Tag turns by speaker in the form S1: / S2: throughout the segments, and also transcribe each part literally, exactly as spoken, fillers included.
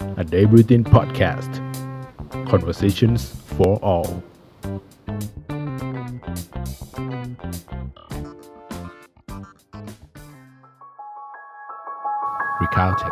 S1: A Day Routine Podcast Conversations for all Recounted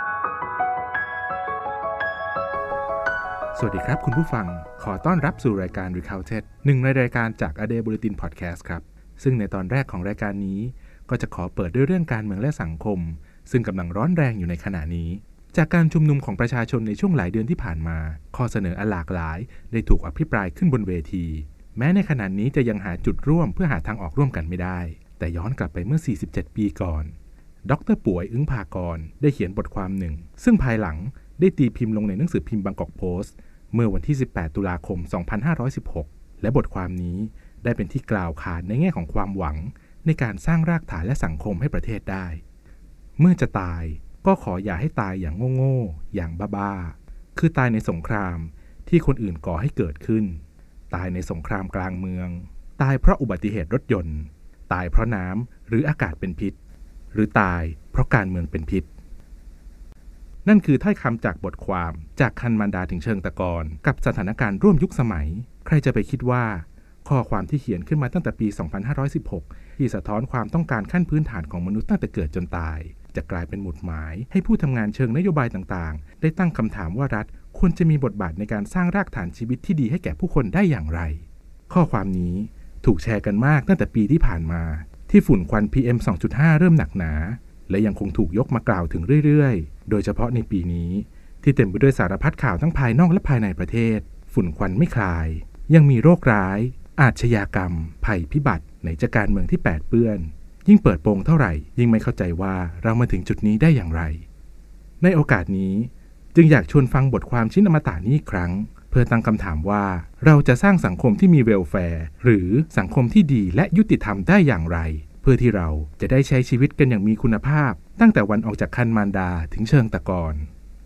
S2: สวัสดีครับคุณผู้ฟังขอต้อนรับสู่รายการ Recounted หนึ่งในรายการจาก A Day Routine Podcast ครับซึ่งในตอนแรกของรายการนี้ก็จะขอเปิดด้วยเรื่องการเมืองและสังคมซึ่งกำลังร้อนแรงอยู่ในขณะนี้จากการชุมนุมของประชาชนในช่วงหลายเดือนที่ผ่านมาข้อเสนออันหลากหลายได้ถูกอภิปรายขึ้นบนเวทีแม้ในขณะนี้จะยังหาจุดร่วมเพื่อหาทางออกร่วมกันไม่ได้แต่ย้อนกลับไปเมื่อสี่สิบเจ็ดปีก่อนดร.ป่วยอึ้งภากรได้เขียนบทความหนึ่งซึ่งภายหลังได้ตีพิมพ์ลงในหนังสือพิมพ์บางกอกโพสต์เมื่อวันที่สิบแปดตุลาคมสองพันห้าร้อยสิบหกและบทความนี้ได้เป็นที่กล่าวขานในแง่ของความหวังในการสร้างรากฐานและสังคมให้ประเทศได้เมื่อจะตายก็ขออย่าให้ตายอย่างโง่ๆอย่างบ้าๆคือตายในสงครามที่คนอื่นก่อให้เกิดขึ้นตายในสงครามกลางเมืองตายเพราะอุบัติเหตุรถยนต์ตายเพราะน้ำหรืออากาศเป็นพิษหรือตายเพราะการเมืองเป็นพิษนั่นคือถ้อยคำจากบทความจากคันมารดาถึงเชิงตะกอนกับสถานการณ์ร่วมยุคสมัยใครจะไปคิดว่าข้อความที่เขียนขึ้นมาตั้งแต่ปีสองพันห้าร้อยสิบหกที่สะท้อนความต้องการขั้นพื้นฐานของมนุษย์ตั้งแต่เกิดจนตายจะกลายเป็นหมุดหมายให้ผู้ทำงานเชิงนโยบายต่างๆได้ตั้งคำถามว่ารัฐควรจะมีบทบาทในการสร้างรากฐานชีวิตที่ดีให้แก่ผู้คนได้อย่างไรข้อความนี้ถูกแชร์กันมากตั้งแต่ปีที่ผ่านมาที่ฝุ่นควัน พี เอ็ม สองจุดห้า เริ่มหนักหนาและยังคงถูกยกมากล่าวถึงเรื่อยๆโดยเฉพาะในปีนี้ที่เต็มไปด้วยสารพัดข่าวทั้งภายนอกและภายในประเทศฝุ่นควันไม่คลายยังมีโรคร้ายอาชญากรรมภัยพิบัติในจักรการเมืองที่แปดเปื้อนยิ่งเปิดโปงเท่าไหร่ยิ่งไม่เข้าใจว่าเรามาถึงจุดนี้ได้อย่างไรในโอกาสนี้จึงอยากชวนฟังบทความชิ้นอมตะนี้อีกครั้งเพื่อตั้งคำถามว่าเราจะสร้างสังคมที่มีเวลแฟร์หรือสังคมที่ดีและยุติธรรมได้อย่างไรเพื่อที่เราจะได้ใช้ชีวิตกันอย่างมีคุณภาพตั้งแต่วันออกจากคันมารดาถึงเชิงตะกอน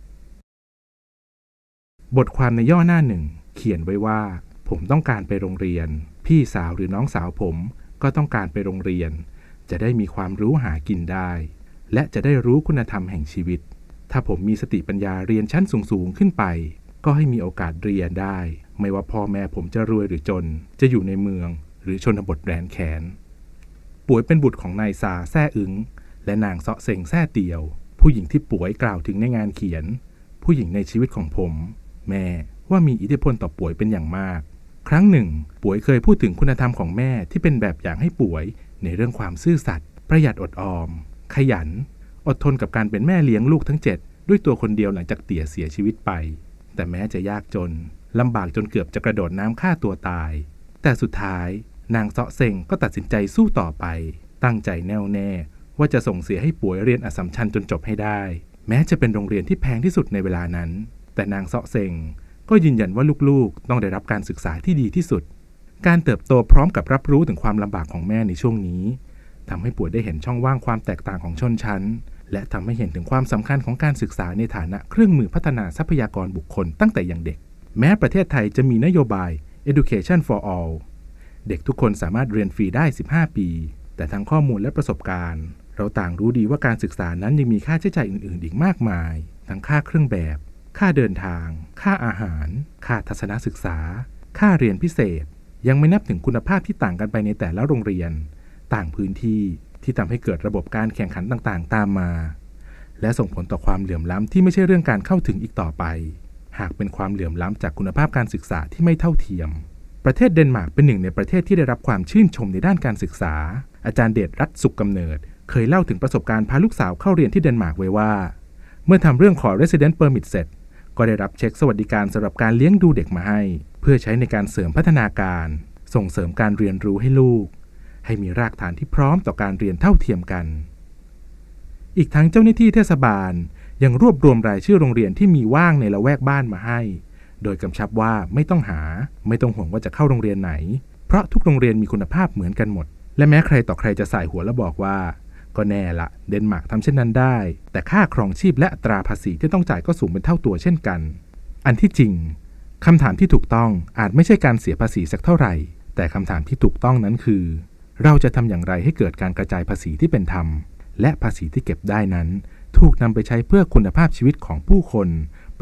S2: บทความในย่อหน้าหนึ่งเขียนไว้ว่าผมต้องการไปโรงเรียนพี่สาวหรือน้องสาวผมก็ต้องการไปโรงเรียนจะได้มีความรู้หากินได้และจะได้รู้คุณธรรมแห่งชีวิตถ้าผมมีสติปัญญาเรียนชั้นสูงๆขึ้นไปก็ให้มีโอกาสเรียนได้ไม่ว่าพ่อแม่ผมจะรวยหรือจนจะอยู่ในเมืองหรือชนบทแดนแขนป่วยเป็นบุตรของนายซาแซ่อึ้งและนางเซาะเซ็งแซ่เตียวผู้หญิงที่ป่วยกล่าวถึงในงานเขียนผู้หญิงในชีวิตของผมแม่ว่ามีอิทธิพลต่อป่วยเป็นอย่างมากครั้งหนึ่งป่วยเคยพูดถึงคุณธรรมของแม่ที่เป็นแบบอย่างให้ป่วยในเรื่องความซื่อสัตย์ประหยัดอดออมขยันอดทนกับการเป็นแม่เลี้ยงลูกทั้งเจ็ดด้วยตัวคนเดียวหลังจากเตี่ยเสียชีวิตไปแต่แม้จะยากจนลำบากจนเกือบจะกระโดดน้ำฆ่าตัวตายแต่สุดท้ายนางเซาะเซ็งก็ตัดสินใจสู้ต่อไปตั้งใจแน่วแน่ว่าจะส่งเสียให้ป่วยเรียนอัสสัมชัญจนจบให้ได้แม้จะเป็นโรงเรียนที่แพงที่สุดในเวลานั้นแต่นางเซาะเซ็งก็ยืนยันว่าลูกๆต้องได้รับการศึกษาที่ดีที่สุดการเติบโตพร้อมกับรับรู้ถึงความลำบากของแม่ในช่วงนี้ทำให้ป่วยได้เห็นช่องว่างความแตกต่างของชนชั้นและทำให้เห็นถึงความสำคัญของการศึกษาในฐานะเครื่องมือพัฒนาทรัพยากรบุคคลตั้งแต่ยังเด็กแม้ประเทศไทยจะมีนโยบาย Education for All เด็กทุกคนสามารถเรียนฟรีได้สิบห้าปีแต่ทั้งข้อมูลและประสบการณ์เราต่างรู้ดีว่าการศึกษานั้นยังมีค่าใช้จ่ายอื่นๆอีกมากมายทั้งค่าเครื่องแบบค่าเดินทางค่าอาหารค่าทัศนศึกษาค่าเรียนพิเศษยังไม่นับถึงคุณภาพที่ต่างกันไปในแต่ละโรงเรียนต่างพื้นที่ที่ทำให้เกิดระบบการแข่งขันต่างๆตามมาและส่งผลต่อความเหลื่อมล้ำที่ไม่ใช่เรื่องการเข้าถึงอีกต่อไปหากเป็นความเหลื่อมล้ำจากคุณภาพการศึกษาที่ไม่เท่าเทียมประเทศเดนมาร์กเป็นหนึ่งในประเทศที่ได้รับความชื่นชมในด้านการศึกษาอาจารย์เดชรัตน์สุขกำเนิดเคยเล่าถึงประสบการณ์พาลูกสาวเข้าเรียนที่เดนมาร์กไว้ว่าเมื่อทำเรื่องขอ Resident Permit เสร็จก็ได้รับเช็คสวัสดิการสำหรับการเลี้ยงดูเด็กมาให้เพื่อใช้ในการเสริมพัฒนาการส่งเสริมการเรียนรู้ให้ลูกให้มีรากฐานที่พร้อมต่อการเรียนเท่าเทียมกันอีกทั้งเจ้าหน้าที่เทศบาลยังรวบรวมรายชื่อโรงเรียนที่มีว่างในละแวกบ้านมาให้โดยกำชับว่าไม่ต้องหาไม่ต้องห่วงว่าจะเข้าโรงเรียนไหนเพราะทุกโรงเรียนมีคุณภาพเหมือนกันหมดและแม้ใครต่อใครจะสายหัวและบอกว่าก็แน่ละเดนมาร์กทำเช่นนั้นได้แต่ค่าครองชีพและอัตราภาษีที่ต้องจ่ายก็สูงเป็นเท่าตัวเช่นกันอันที่จริงคำถามที่ถูกต้องอาจไม่ใช่การเสียภาษีสักเท่าไหร่แต่คำถามที่ถูกต้องนั้นคือเราจะทำอย่างไรให้เกิดการกระจายภาษีที่เป็นธรรมและภาษีที่เก็บได้นั้นถูกนำไปใช้เพื่อคุณภาพชีวิตของผู้คนป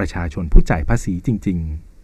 S2: ประชาชนผู้จ่ายภาษีจริง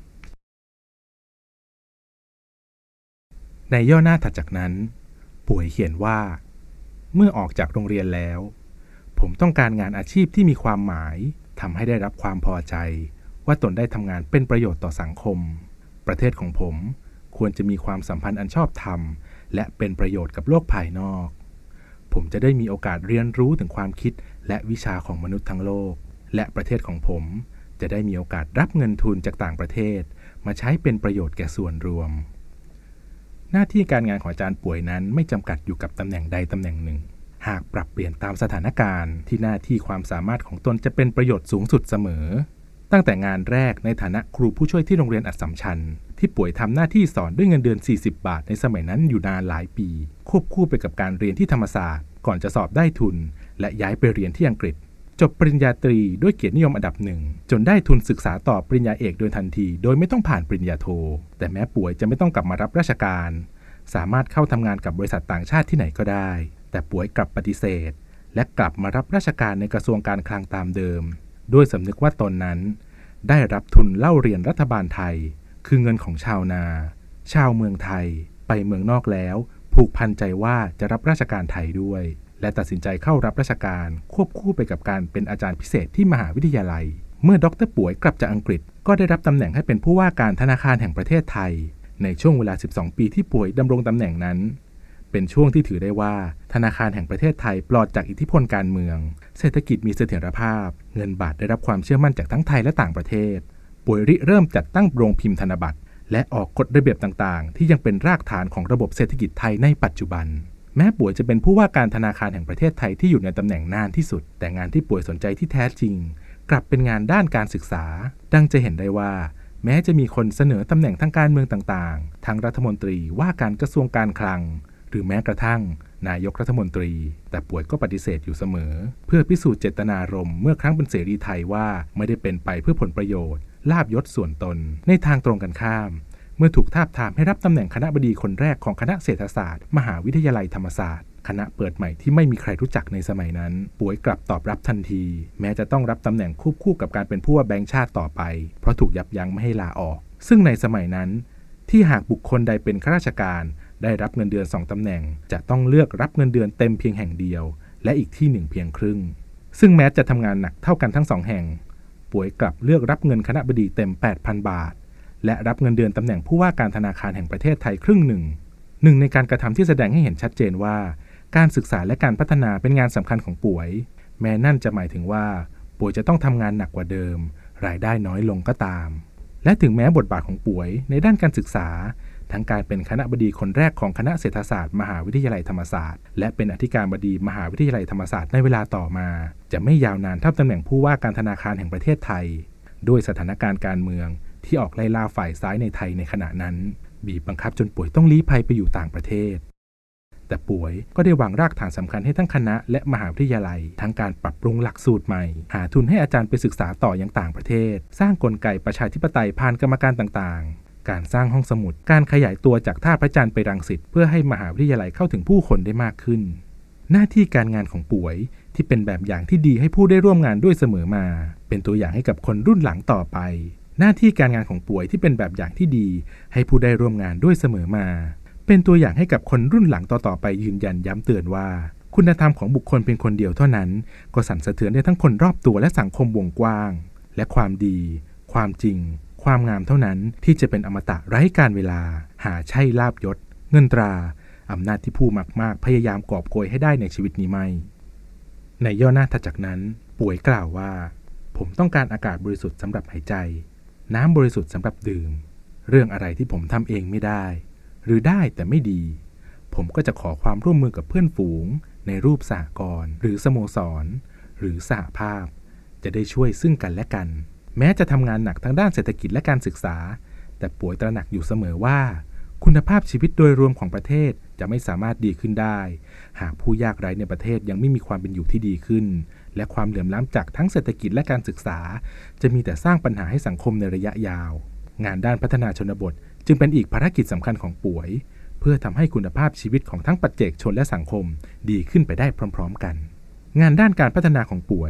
S2: ๆในย่อหน้าถัดจากนั้นป่วยเขียนว่าเมื่อออกจากโรงเรียนแล้วผมต้องการงานอาชีพที่มีความหมายทำให้ได้รับความพอใจว่าตนได้ทำงานเป็นประโยชน์ต่อสังคมประเทศของผมควรจะมีความสัมพันธ์อันชอบธรรมและเป็นประโยชน์กับโลกภายนอกผมจะได้มีโอกาสเรียนรู้ถึงความคิดและวิชาของมนุษย์ทั้งโลกและประเทศของผมจะได้มีโอกาสรับเงินทุนจากต่างประเทศมาใช้เป็นประโยชน์แก่ส่วนรวมหน้าที่การงานของอาจารย์ป่วยนั้นไม่จำกัดอยู่กับตำแหน่งใดตำแหน่งหนึ่งหากปรับเปลี่ยนตามสถานการณ์ที่หน้าที่ความสามารถของตนจะเป็นประโยชน์สูงสุดเสมอตั้งแต่งานแรกในฐานะครูผู้ช่วยที่โรงเรียนอัสสัมชัญที่ป่วยทำหน้าที่สอนด้วยเงินเดือนสี่สิบบาทในสมัยนั้นอยู่นานหลายปีควบคู่ไปกับการเรียนที่ธรรมศาสตร์ก่อนจะสอบได้ทุนและย้ายไปเรียนที่อังกฤษจบปริญญาตรีด้วยเกียรตินิยมอันดับหนึ่งจนได้ทุนศึกษาต่อปริญญาเอกโดยทันทีโดยไม่ต้องผ่านปริญญาโทแต่แม้ป่วยจะไม่ต้องกลับมารับราชการสามารถเข้าทำงานกับบริษัทต่างชาติที่ไหนก็ได้แต่ป่วยกลับปฏิเสธและกลับมารับราชการในกระทรวงการคลังตามเดิมด้วยสำนึกว่าตนนั้นได้รับทุนเล่าเรียนรัฐบาลไทยคือเงินของชาวนาชาวเมืองไทยไปเมืองนอกแล้วผูกพันใจว่าจะรับราชการไทยด้วยและตัดสินใจเข้ารับราชการควบคู่ไปกับการเป็นอาจารย์พิเศษที่มหาวิทยาลัยเมื่อดร.ป่วยกลับจากอังกฤษก็ได้รับตำแหน่งให้เป็นผู้ว่าการธนาคารแห่งประเทศไทยในช่วงเวลาสิบสองปีที่ป่วยดำรงตำแหน่งนั้นเป็นช่วงที่ถือได้ว่าธนาคารแห่งประเทศไทยปลอดจากอิทธิพลการเมืองเศรษฐกิจมีเสถียรภาพเงินบาทได้รับความเชื่อมั่นจากทั้งไทยและต่างประเทศป่วยริเริ่มจัดตั้งโรงพิมพ์ธนบัตรและออกกฎระเบียบต่างๆที่ยังเป็นรากฐานของระบบเศรษฐกิจไทยในปัจจุบันแม้ป่วยจะเป็นผู้ว่าการธนาคารแห่งประเทศไทยที่อยู่ในตำแหน่งนานที่สุดแต่งานที่ป่วยสนใจที่แท้จริงกลับเป็นงานด้านการศึกษาดังจะเห็นได้ว่าแม้จะมีคนเสนอตำแหน่งทางการเมืองต่างๆทั้งรัฐมนตรีว่าการกระทรวงการคลังหรือแม้กระทั่งนายกรัฐมนตรีแต่ป่วยก็ปฏิเสธอยู่เสมอเพื่อพิสูจน์เจตนารมณ์เมื่อครั้งเป็นเสรีไทยว่าไม่ได้เป็นไปเพื่อผลประโยชน์ลาภยศส่วนตนในทางตรงกันข้ามเมื่อถูกทาบทามให้รับตำแหน่งคณบดีคนแรกของคณะเศรษฐศาสตร์มหาวิทยาลัยธรรมศาสตร์คณะเปิดใหม่ที่ไม่มีใครรู้จักในสมัยนั้นป่วยกลับตอบรับทันทีแม้จะต้องรับตำแหน่งควบคู่กับการเป็นผู้ว่าแบงก์ชาติต่อไปเพราะถูกยับยั้งไม่ให้ลาออกซึ่งในสมัยนั้นที่หากบุคคลใดเป็นข้าราชการได้รับเงินเดือนสองตำแหน่งจะต้องเลือกรับเงินเดือนเต็มเพียงแห่งเดียวและอีกที่หนึ่งเพียงครึ่งซึ่งแม้จะทำงานหนักเท่ากันทั้งสองแห่งป่วยกลับเลือกรับเงินคณบดีเต็ม แปดพัน บาทและรับเงินเดือนตำแหน่งผู้ว่าการธนาคารแห่งประเทศไทยครึ่งหนึ่งหนึ่งในการกระทำที่แสดงให้เห็นชัดเจนว่าการศึกษาและการพัฒนาเป็นงานสำคัญของป่วยแม้นั่นจะหมายถึงว่าป่วยจะต้องทำงานหนักกว่าเดิมรายได้น้อยลงก็ตามและถึงแม้บทบาทของป่วยในด้านการศึกษาทั้งการเป็นคณบดีคนแรกของคณะเศรษฐศาสตร์มหาวิทยาลัยธรรมศาสตร์และเป็นอธิการบดีมหาวิทยาลัยธรรมศาสตร์ในเวลาต่อมาจะไม่ยาวนานเท่าตำแหน่งผู้ว่าการธนาคารแห่งประเทศไทยด้วยสถานการณ์การเมืองที่ออกไล่ล่าฝ่ายซ้ายในไทยในขณะนั้นบีบบังคับจนป่วยต้องลี้ภัยไปอยู่ต่างประเทศแต่ป่วยก็ได้วางรากฐานสำคัญให้ทั้งคณะและมหาวิทยาลัยทั้งการปรับปรุงหลักสูตรใหม่หาทุนให้อาจารย์ไปศึกษาต่อยังต่างประเทศสร้างกลไกประชาธิปไตยผ่านกรรมการต่างๆการสร้างห้องสมุดการขยายตัวจากท่าพระจันทร์ไปรังสิตเพื่อให้มหาวิทยาลัยเข้าถึงผู้คนได้มากขึ้นหน้าที่การงานของป่วยที่เป็นแบบอย่างที่ดีให้ผู้ได้ร่วมงานด้วยเสมอมาเป็นตัวอย่างให้กับคนรุ่นหลังต่อไปหน้าที่การงานของป่วยที่เป็นแบบอย่างที่ดีให้ผู้ได้ร่วมงานด้วยเสมอมาเป็นตัวอย่างให้กับคนรุ่นหลังต่อๆไปยืนยันย้ำเตือนว่าคุณธรรมของบุคคลเพียงคนเดียวเท่านั้นก็สั่นสะเทือนได้ทั้งคนรอบตัวและสังคมวงกว้างและความดีความจริงความงามเท่านั้นที่จะเป็นอมตะไร้กาลเวลาหาใช่ลาภยศเงินตราอำนาจที่ผู้มากๆพยายามกอบโกยให้ได้ในชีวิตนี้ไม่ในย่อหน้าถัดจากนั้นป่วยกล่าวว่าผมต้องการอากาศบริสุทธิ์สำหรับหายใจน้ำบริสุทธิ์สำหรับดื่มเรื่องอะไรที่ผมทำเองไม่ได้หรือได้แต่ไม่ดีผมก็จะขอความร่วมมือกับเพื่อนฝูงในรูปสหกรณ์หรือสโมสรหรือสหภาพจะได้ช่วยซึ่งกันและกันแม้จะทำงานหนักทั้งด้านเศรษฐกิจและการศึกษาแต่ป่วยตระหนักอยู่เสมอว่าคุณภาพชีวิตโดยรวมของประเทศจะไม่สามารถดีขึ้นได้หากผู้ยากไร้ในประเทศยังไม่มีความเป็นอยู่ที่ดีขึ้นและความเหลื่อมล้ำจากทั้งเศรษฐกิจและการศึกษาจะมีแต่สร้างปัญหาให้สังคมในระยะยาวงานด้านพัฒนาชนบทจึงเป็นอีกภารกิจสำคัญของป่วยเพื่อทำให้คุณภาพชีวิตของทั้งปัจเจกชนและสังคมดีขึ้นไปได้พร้อมๆกันงานด้านการพัฒนาของป่วย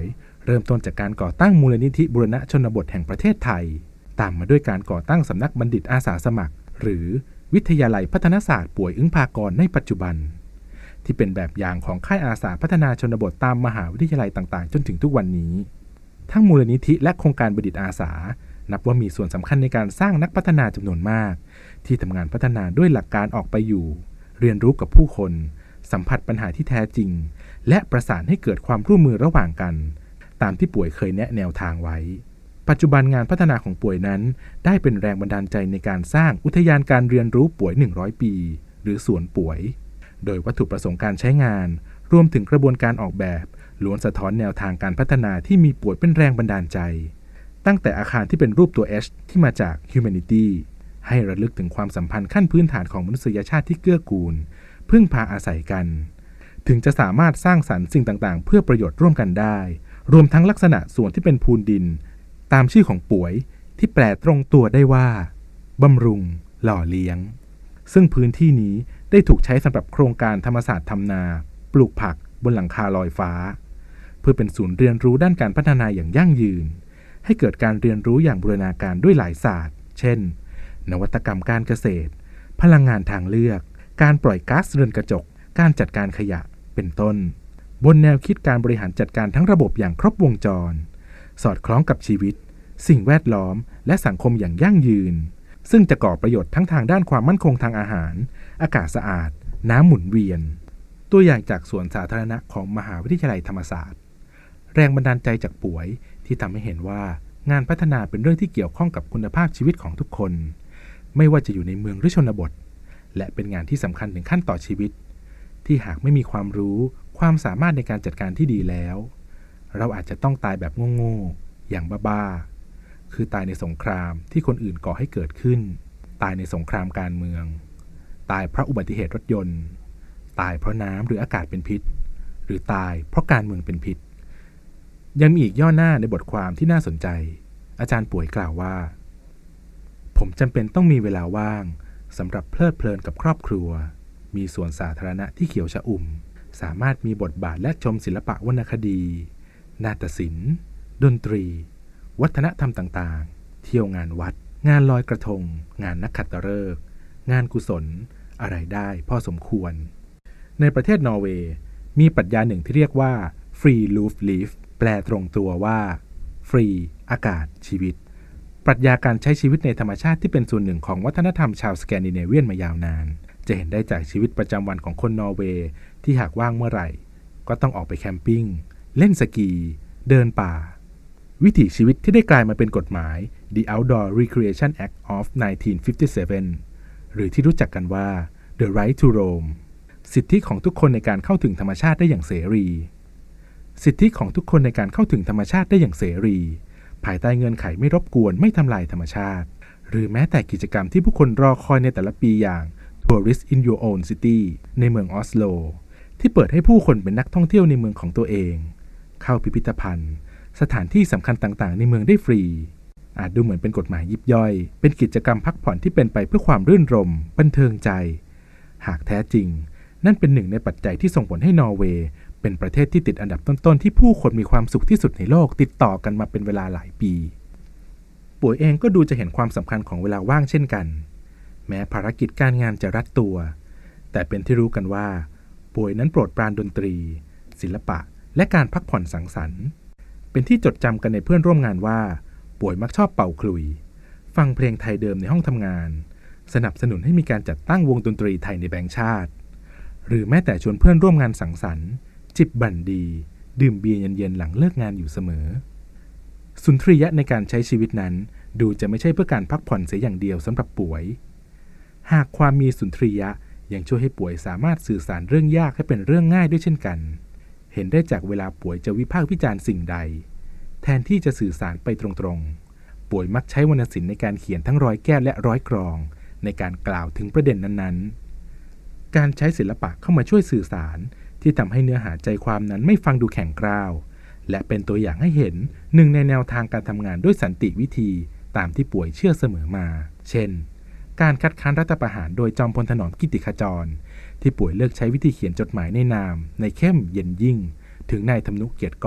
S2: เริ่มต้นจากการก่อตั้งมูลนิธิบูรณะชนบทแห่งประเทศไทยตามมาด้วยการก่อตั้งสำนักบัณฑิตอาสาสมัครหรือวิทยาลัยพัฒนศาสตร์ป่วยอึ้งภากรในปัจจุบันที่เป็นแบบอย่างของค่ายอาสาพัฒนาชนบทตามมหาวิทยาลัยต่างๆจนถึงทุกวันนี้ทั้งมูลนิธิและโครงการบัณฑิตอาสานับว่ามีส่วนสำคัญในการสร้างนักพัฒนาจำนวนมากที่ทำงานพัฒนาด้วยหลักการออกไปอยู่เรียนรู้กับผู้คนสัมผัสปัญหาที่แท้จริงและประสานให้เกิดความร่วมมือระหว่างกันตามที่ป่วยเคยแนะแนวทางไว้ปัจจุบันงานพัฒนาของป่วยนั้นได้เป็นแรงบันดาลใจในการสร้างอุทยานการเรียนรู้ป่วยหนึ่งร้อยปีหรือสวนป่วยโดยวัตถุประสงค์การใช้งานรวมถึงกระบวนการออกแบบล้วนสะท้อนแนวทางการพัฒนาที่มีป่วยเป็นแรงบันดาลใจตั้งแต่อาคารที่เป็นรูปตัว H ที่มาจาก Humanity ให้ระลึกถึงความสัมพันธ์ขั้นพื้นฐานของมนุษยชาติที่เกื้อกูลพึ่งพาอาศัยกันถึงจะสามารถสร้างสรรค์สิ่งต่างๆเพื่อประโยชน์ร่วมกันได้รวมทั้งลักษณะส่วนที่เป็นพูนดินตามชื่อของป่วยที่แปลตรงตัวได้ว่าบำรุงหล่อเลี้ยงซึ่งพื้นที่นี้ได้ถูกใช้สำหรับโครงการธรรมศาสตร์ทำนาปลูกผักบนหลังคาลอยฟ้าเพื่อเป็นศูนย์เรียนรู้ด้านการพัฒนาอย่างยั่งยืนให้เกิดการเรียนรู้อย่างบูรณาการด้วยหลายศาสตร์เช่นนวัตกรรมการเกษตรพลังงานทางเลือกการปล่อยก๊าซเรือนกระจกการจัดการขยะเป็นต้นบนแนวคิดการบริหารจัดการทั้งระบบอย่างครบวงจรสอดคล้องกับชีวิตสิ่งแวดล้อมและสังคมอย่างยั่งยืนซึ่งจะก่อประโยชน์ทั้งทางด้านความมั่นคงทางอาหารอากาศสะอาดน้ำหมุนเวียนตัวอย่างจากสวนสาธารณะของมหาวิทยาลัยธรรมศาสตร์แรงบันดาลใจจากป่วยที่ทำให้เห็นว่างานพัฒนาเป็นเรื่องที่เกี่ยวข้องกับคุณภาพชีวิตของทุกคนไม่ว่าจะอยู่ในเมืองหรือชนบทและเป็นงานที่สำคัญถึงขั้นต่อชีวิตที่หากไม่มีความรู้ความสามารถในการจัดการที่ดีแล้วเราอาจจะต้องตายแบบโง่ๆอย่างบ้าๆคือตายในสงครามที่คนอื่นก่อให้เกิดขึ้นตายในสงครามการเมืองตายเพราะอุบัติเหตุรถยนต์ตายเพราะน้ำหรืออากาศเป็นพิษหรือตายเพราะการเมืองเป็นพิษยังมีอีกย่อหน้าในบทความที่น่าสนใจอาจารย์ป่วยกล่าวว่าผมจำเป็นต้องมีเวลาว่างสำหรับเพลิดเพลินกับครอบครัวมีสวนสาธารณะที่เขียวชอุ่มสามารถมีบทบาทและชมศิลปะวรรณคดีนาฏศิลป์ดนตรีวัฒนธรรมต่างๆเที่ยวงานวัดงานลอยกระทงงานนักขัตฤกษ์งานกุศลอะไรได้พอสมควรในประเทศนอร์เวย์มีปรัชญาหนึ่งที่เรียกว่า Free Luft Life แปลตรงตัวว่าฟรีอากาศชีวิตปรัชญาการใช้ชีวิตในธรรมชาติที่เป็นส่วนหนึ่งของวัฒนธรรมชาวสแกนดิเนเวียนมายาวนานจะเห็นได้จากชีวิตประจำวันของคนนอร์เวย์ที่หากว่างเมื่อไหร่ก็ต้องออกไปแคมปิ้งเล่นสกีเดินป่าวิถีชีวิตที่ได้กลายมาเป็นกฎหมาย The Outdoor Recreation Act ofไนน์ทีนฟิฟตี้เซเว่น หรือที่รู้จักกันว่า The Right to Roam สิทธิของทุกคนในการเข้าถึงธรรมชาติได้อย่างเสรีสิทธิของทุกคนในการเข้าถึงธรรมชาติได้อย่างเสรีภายใต้เงื่อนไขไม่รบกวนไม่ทำลายธรรมชาติหรือแม้แต่กิจกรรมที่ผู้คนรอคอยในแต่ละปีอย่าง Tourist in Your Own City ในเมืองออสโลที่เปิดให้ผู้คนเป็นนักท่องเที่ยวในเมืองของตัวเองเข้าพิพิธภัณฑ์สถานที่สำคัญต่างๆในเมืองได้ฟรีอาจดูเหมือนเป็นกฎหมายยิบย่อยเป็นกิจกรรมพักผ่อนที่เป็นไปเพื่อความรื่นรมย์บันเทิงใจหากแท้จริงนั่นเป็นหนึ่งในปัจจัยที่ส่งผลให้นอร์เวย์เป็นประเทศที่ติดอันดับต้นๆที่ผู้คนมีความสุขที่สุดในโลกติดต่อกันมาเป็นเวลาหลายปีป่วยเองก็ดูจะเห็นความสำคัญของเวลาว่างเช่นกันแม้ภารกิจการงานจะรัดตัวแต่เป็นที่รู้กันว่าป่วยนั้นโปรดปรานดนตรีศิลปะและการพักผ่อนสังสรรค์เป็นที่จดจำกันในเพื่อนร่วมงานว่าป่วยมักชอบเป่าขลุ่ยฟังเพลงไทยเดิมในห้องทำงานสนับสนุนให้มีการจัดตั้งวงดนตรีไทยในแบงค์ชาติหรือแม้แต่ชวนเพื่อนร่วมงานสังสรรค์จิบบั่นดีดื่มเบียร์เย็นๆหลังเลิกงานอยู่เสมอสุนทรียะในการใช้ชีวิตนั้นดูจะไม่ใช่เพื่อการพักผ่อนเสียอย่างเดียวสำหรับป่วยหากความมีสุนทรียะยังช่วยให้ป่วยสามารถสื่อสารเรื่องยากให้เป็นเรื่องง่ายด้วยเช่นกันเห็นได้จากเวลาป่วยจะวิพากษ์วิจารณ์สิ่งใดแทนที่จะสื่อสารไปตรงๆป่วยมักใช้วรรณศิลป์ในการเขียนทั้งร้อยแก้วและร้อยกรองในการกล่าวถึงประเด็นนั้นๆการใช้ศิลปะเข้ามาช่วยสื่อสารที่ทำให้เนื้อหาใจความนั้นไม่ฟังดูแข็งกร้าวและเป็นตัวอย่างให้เห็นหนึ่งในแนวทางการทำงานด้วยสันติวิธีตามที่ป่วยเชื่อเสมอมาเช่นการคัดค้านรัฐประหารโดยจอมพลถนอมกิติขจรที่ป่วยเลือกใช้วิธีเขียนจดหมายในนามในเข้มเย็นยิ่งถึงนายธำนุเกียรติก้อง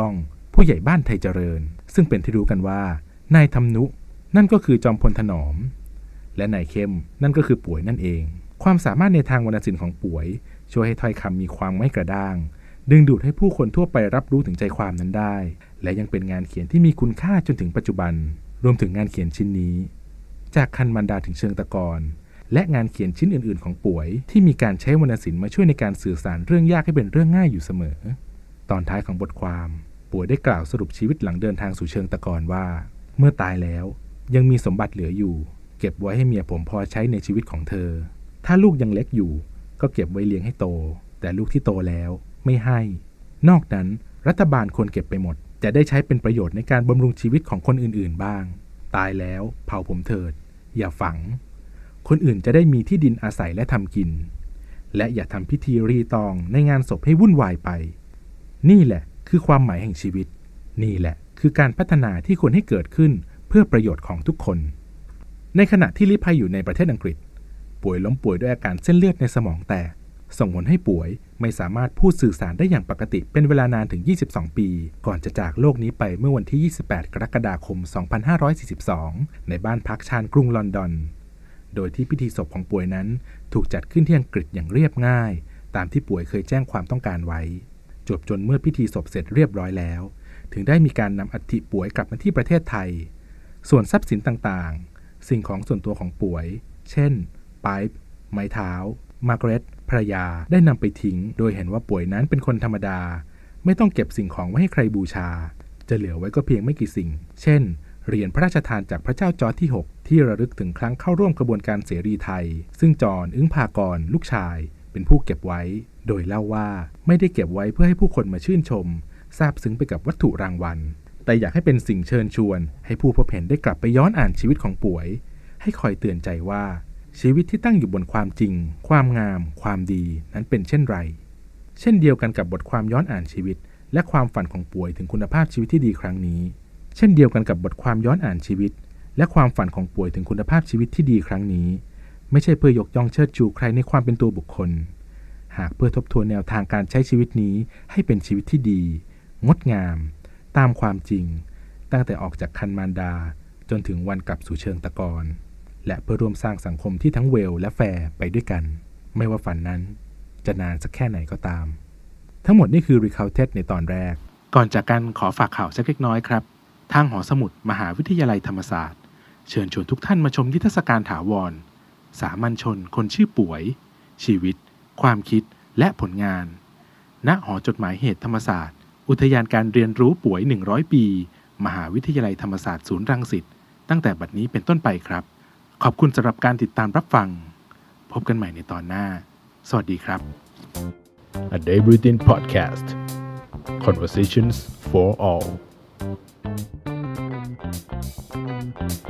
S2: ผู้ใหญ่บ้านไทยเจริญซึ่งเป็นที่รู้กันว่านายธรรมนุนั่นก็คือจอมพลถนอมและนายเข้มนั่นก็คือป่วยนั่นเองความสามารถในทางวรรณศิลป์ของป่วยช่วยให้ถ้อยคำมีความไม่กระด้างดึงดูดให้ผู้คนทั่วไปรับรู้ถึงใจความนั้นได้และยังเป็นงานเขียนที่มีคุณค่าจนถึงปัจจุบันรวมถึงงานเขียนชิ้นนี้จากคันมันดาถึงเชิงตะกอนและงานเขียนชิ้นอื่นๆของป่วยที่มีการใช้วรรณศิลป์มาช่วยในการสื่อสารเรื่องยากให้เป็นเรื่องง่ายอยู่เสมอตอนท้ายของบทความป่วยได้กล่าวสรุปชีวิตหลังเดินทางสู่เชิงตะกอนว่าเมื่อตายแล้วยังมีสมบัติเหลืออยู่เก็บไว้ให้เมียผมพอใช้ในชีวิตของเธอถ้าลูกยังเล็กอยู่ก็เก็บไว้เลี้ยงให้โตแต่ลูกที่โตแล้วไม่ให้นอกนั้นรัฐบาลควรเก็บไปหมดจะได้ใช้เป็นประโยชน์ในการบำรุงชีวิตของคนอื่นๆบ้างตายแล้วเผาผมเถิดอย่าฝังคนอื่นจะได้มีที่ดินอาศัยและทำกินและอย่าทำพิธีรีตองในงานศพให้วุ่นวายไปนี่แหละคือความหมายแห่งชีวิตนี่แหละคือการพัฒนาที่ควรให้เกิดขึ้นเพื่อประโยชน์ของทุกคนในขณะที่ลี้ภัยอยู่ในประเทศอังกฤษป่วยล้มป่วยด้วยอาการเส้นเลือดในสมองแตกส่งผลให้ป่วยไม่สามารถพูดสื่อสารได้อย่างปกติเป็นเวลานานถึงยี่สิบสองปีก่อนจะจากโลกนี้ไปเมื่อวันที่ยี่สิบแปดกรกฎาคมสองพันห้าร้อยสี่สิบสองในบ้านพักชานกรุงลอนดอนโดยที่พิธีศพของป่วยนั้นถูกจัดขึ้นที่อังกฤษอย่างเรียบง่ายตามที่ป่วยเคยแจ้งความต้องการไว้จบจนเมื่อพิธีศพเสร็จเรียบร้อยแล้วถึงได้มีการนำอัฐิป่วยกลับมาที่ประเทศไทยส่วนทรัพย์สินต่างๆสิ่งของส่วนตัวของป่วยเช่นไป๊ป์ไม้เท้ามาร์กาเร็ตภรรยาได้นำไปทิ้งโดยเห็นว่าป่วยนั้นเป็นคนธรรมดาไม่ต้องเก็บสิ่งของไว้ให้ใครบูชาจะเหลือไว้ก็เพียงไม่กี่สิ่งเช่นเหรียญพระราชทานจากพระเจ้าจอร์จที่หกที่ระลึกถึงครั้งเข้าร่วมกระบวนการเสรีไทยซึ่งจอห์นอึ้งภากรลูกชายเป็นผู้เก็บไว้โดยเล่าว่าไม่ได้เก็บไว้เพื่อให้ผู้คนมาชื่นชมซาบซึ้งไปกับวัตถุรางวัลแต่อยากให้เป็นสิ่งเชิญชวนให้ผู้พบเห็นได้กลับไปย้อนอ่านชีวิตของป่วยให้คอยเตือนใจว่าชีวิตที่ตั้งอยู่บนความจริงความงามความดีนั้นเป็นเช่นไรเช่นเดียวกันกับบทความย้อนอ่านชีวิตและความฝันของป่วยถึงคุณภาพชีวิตที่ดีครั้งนี้เช่นเดียวกันกับบทความย้อนอ่านชีวิตและความฝันของป่วยถึงคุณภาพชีวิตที่ดีครั้งนี้ไม่ใช่เพื่อยกย่องเชิดชูใครในความเป็นตัวบุคคลหากเพื่อทบทวนแนวทางการใช้ชีวิตนี้ให้เป็นชีวิตที่ดีงดงามตามความจริงตั้งแต่ออกจากคันมารดาจนถึงวันกลับสู่เชิงตะกอนและเพื่อร่วมสร้างสังคมที่ทั้งเวลและแฟร์ไปด้วยกันไม่ว่าฝันนั้นจะนานสักแค่ไหนก็ตามทั้งหมดนี่คือ Recounted ในตอนแรกก่อนจากกันขอฝากข่าวสักเล็กน้อยครับทางหอสมุดมหาวิทยาลัยธรรมศาสตร์เชิญชวนทุกท่านมาชมนิทรรศการถาวรสามัญชนคนชื่อป่วยชีวิตความคิดและผลงานณหอจดหมายเหตุธรรมศาสตร์อุทยานการเรียนรู้ป่วยหนึ่งร้อยปีมหาวิทยาลัยธรรมศาสตร์ศูนย์รังสิตตั้งแต่บัดนี้เป็นต้นไปครับขอบคุณสำหรับการติดตามรับฟังพบกันใหม่ในตอนหน้าสวัสดีครับ
S1: A Day Breathe In Podcast Conversations for All